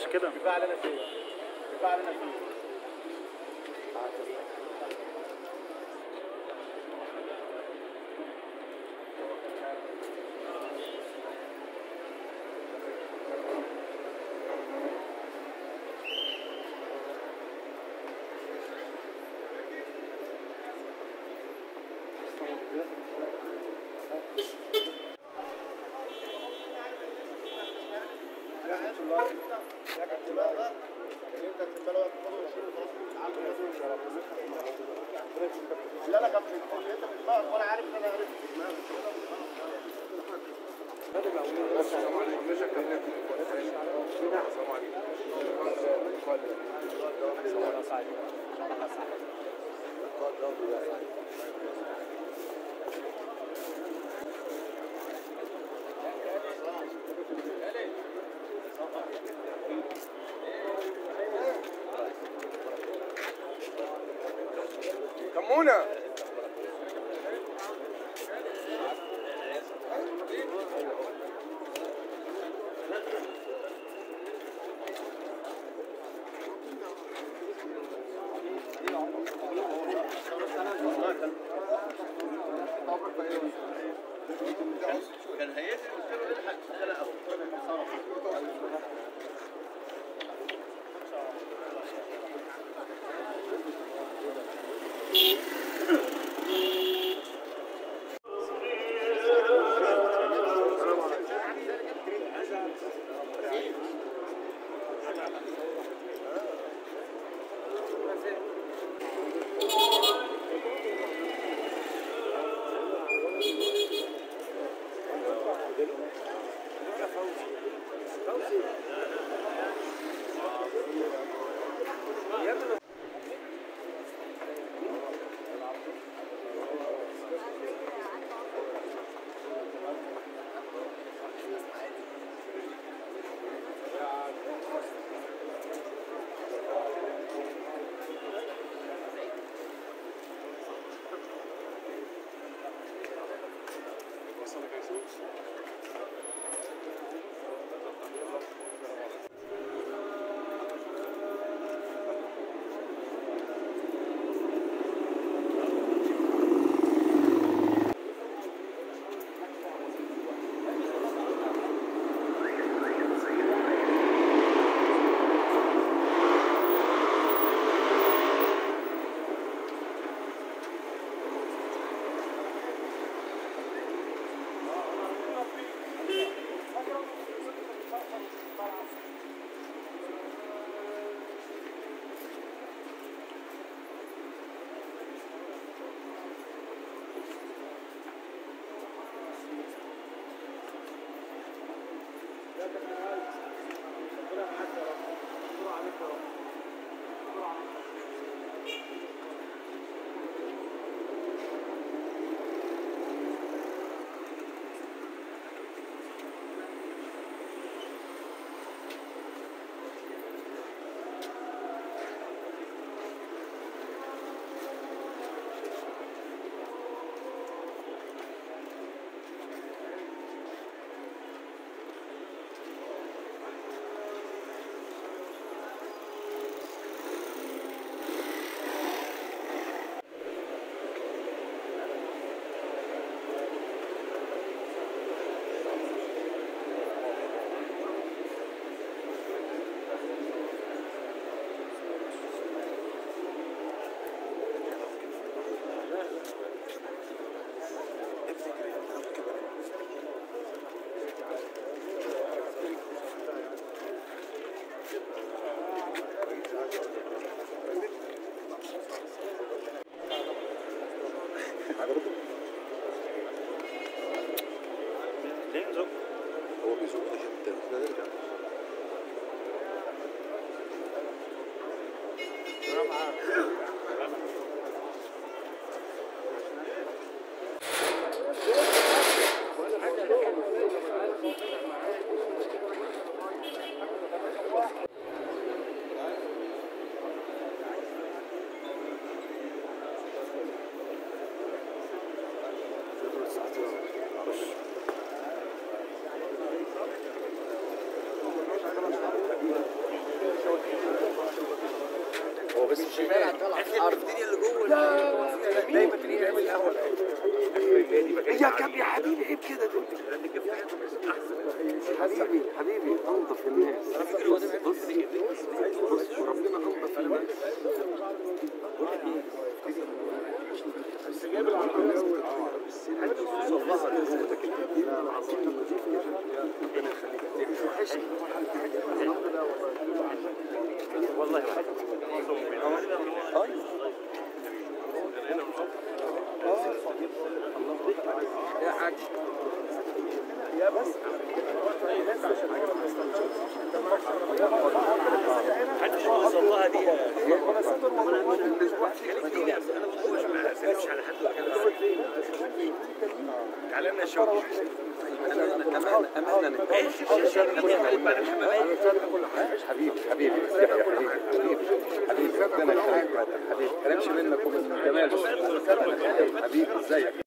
بس كده. كفايه علينا فين؟ كفايه علينا فين؟ لا لا كابتن انت في دماغك وانا عارف ان انا عرفت في دماغك. السلام عليكم. كمونة كان هيئتي قلت له الحق انا هو بس مش الدنيا اللي جوه دايما بنعمل القهوه يا كام يا حبيبي عيب كده تقول حبيبي حبيبي انضف الناس. بص ربنا انضف الناس. بس جايب العربية والله يا حاج يا بس محدش وصل لها دي على حد تعلمنا شغل امانه حبيبي حبيبي ربنا يخليك حبيبي ما تحرمش منك ومن جمالك حبيبي ازيك